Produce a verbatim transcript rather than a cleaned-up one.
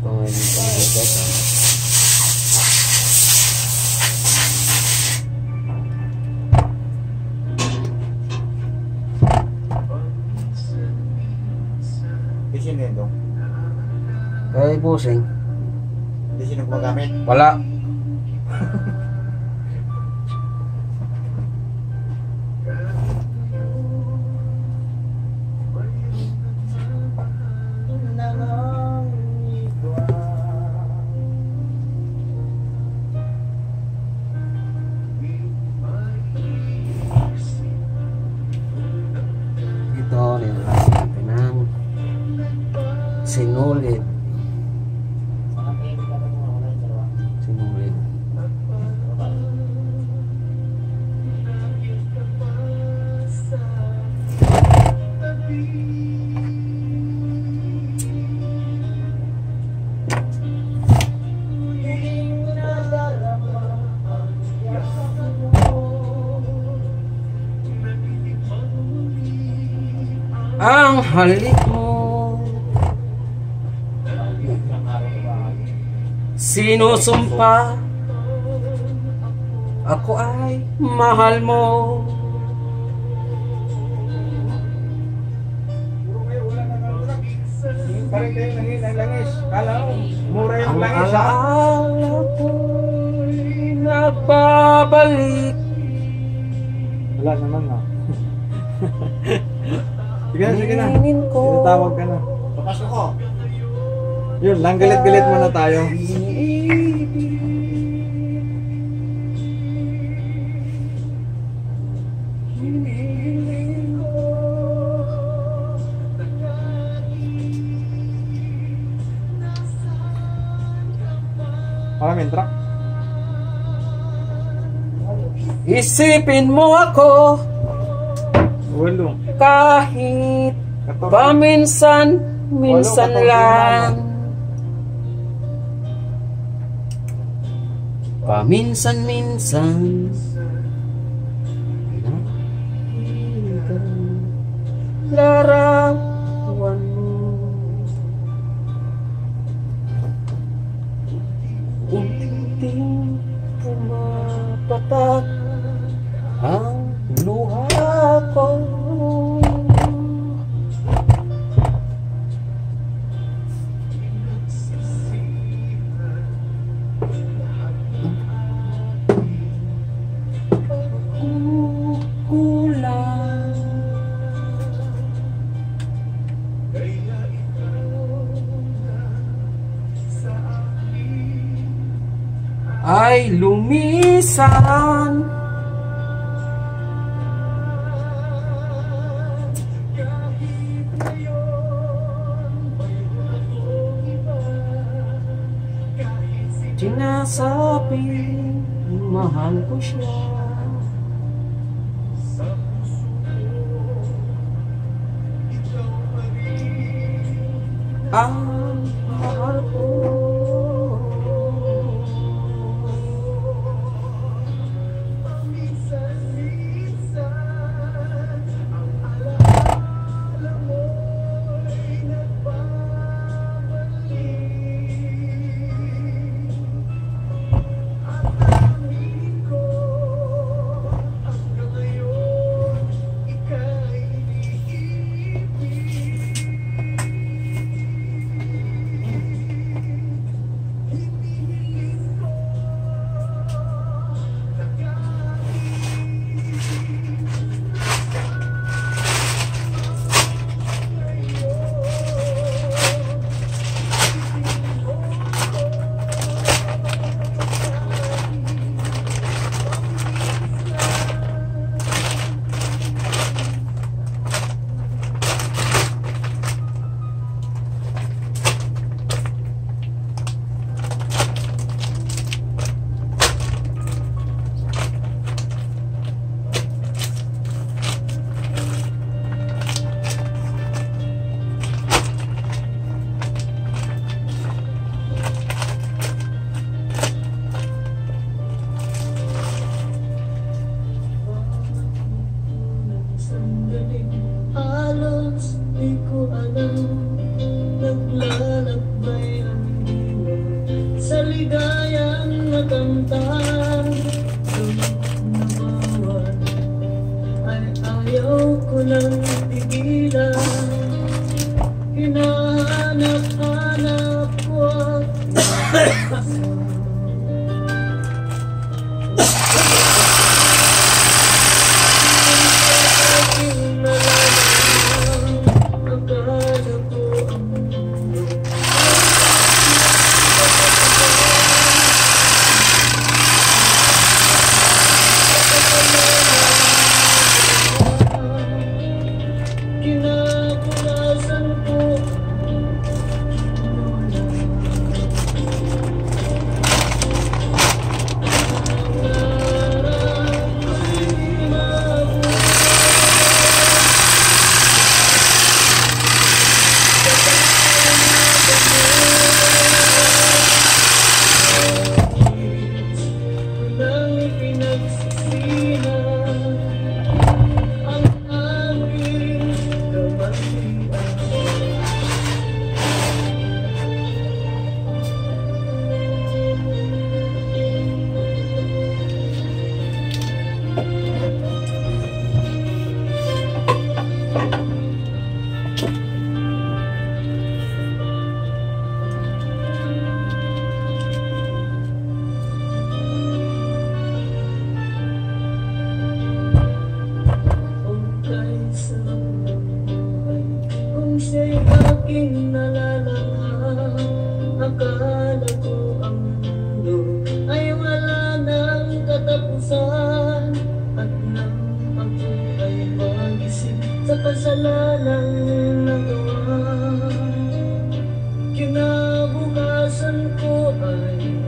Kung hindi ka nagkakita. Sino yun dong? Kaya pusing. Hindi sino gumagamit? Wala. Ito, nilalagay natin ng sinulid. Sinulid. Ang halik mo sinusumpa ako ay mahal mo. Parang kayo nangis, kala mo mura yung Ang langis ha? alaala ko'y nagbabalik. Wala naman ha. Sige na, sige na. Tingin ko. Tinatawag ka na. Papasok ko. Yun lang, galit-galit muna tayo. Maraming truck. Isipin mo ako Walo. kahit Katorce. paminsan, minsan Walo, katorce lang. Paminsan-minsan. Larawan mo. Unting-ting pumapatak ang luha ko. Kulang ay lumisan. Sinasabi mahal ko siya. Ang mahal ko. Hanap-hanap ko ang kinabukasan ko. Nang ipinagsisihan ang aming kamalian. Kung siya'y aking nalalaan, akala ko ang mundo ay wala ng katapusan. At nang ako ay mag-isip sa kasalanang nagawa, kinabukasan ko ay